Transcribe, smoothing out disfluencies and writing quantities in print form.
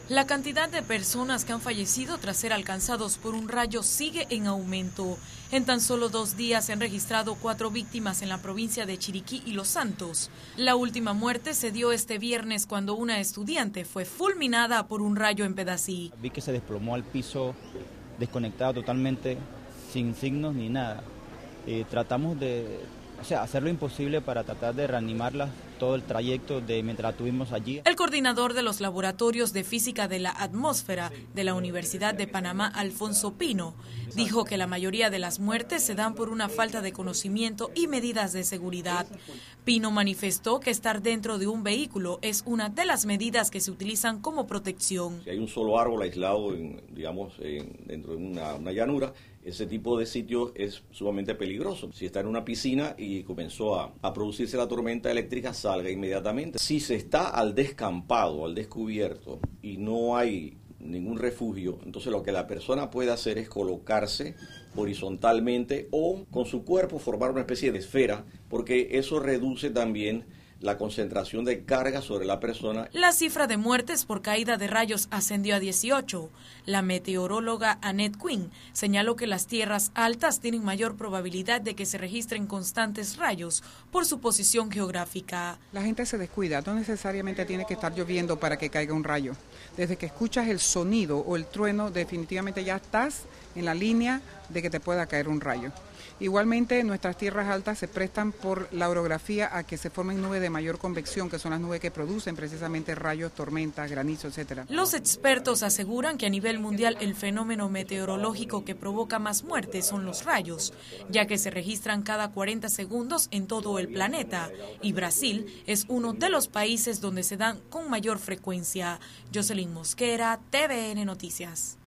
La cantidad de personas que han fallecido tras ser alcanzados por un rayo sigue en aumento. En tan solo 2 días se han registrado 4 víctimas en la provincia de Chiriquí y Los Santos. La última muerte se dio este viernes cuando una estudiante fue fulminada por un rayo en Pedací. Vi que se desplomó al piso, desconectado totalmente, sin signos ni nada. Tratamos de hacer lo imposible para tratar de reanimarla todo el trayecto de mientras la tuvimos allí. El coordinador de los laboratorios de física de la atmósfera de la Universidad de Panamá, Alfonso Pino, dijo que la mayoría de las muertes se dan por una falta de conocimiento y medidas de seguridad. Pino manifestó que estar dentro de un vehículo es una de las medidas que se utilizan como protección. Si hay un solo árbol aislado, dentro de una llanura, ese tipo de sitio es sumamente peligroso. Si está en una piscina y comenzó a producirse la tormenta eléctrica, salga inmediatamente. Si se está al descampado, al descubierto y no hay ningún refugio, entonces lo que la persona puede hacer es colocarse horizontalmente o con su cuerpo formar una especie de esfera, porque eso reduce también la concentración de carga sobre la persona. La cifra de muertes por caída de rayos ascendió a 18. La meteoróloga Annette Quinn señaló que las tierras altas tienen mayor probabilidad de que se registren constantes rayos por su posición geográfica. La gente se descuida, no necesariamente tiene que estar lloviendo para que caiga un rayo. Desde que escuchas el sonido o el trueno, definitivamente ya estás en la línea de que te pueda caer un rayo. Igualmente, nuestras tierras altas se prestan por la orografía a que se formen nubes de mayor convección, que son las nubes que producen precisamente rayos, tormentas, granizo, etc. Los expertos aseguran que a nivel mundial el fenómeno meteorológico que provoca más muertes son los rayos, ya que se registran cada 40 segundos en todo el planeta, y Brasil es uno de los países donde se dan con mayor frecuencia. Jocelyn Mosquera, TVN Noticias.